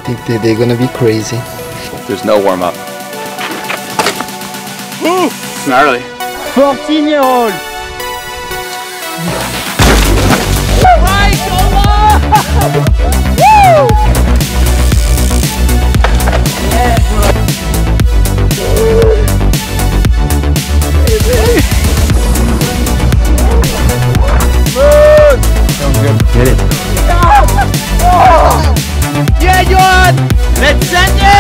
think they're gonna be crazy. There's no warm up. Woo! It's gnarly. 14-year-old. Right, Woo! Sounds good. Get it. Yeah, Johan! Let's send it!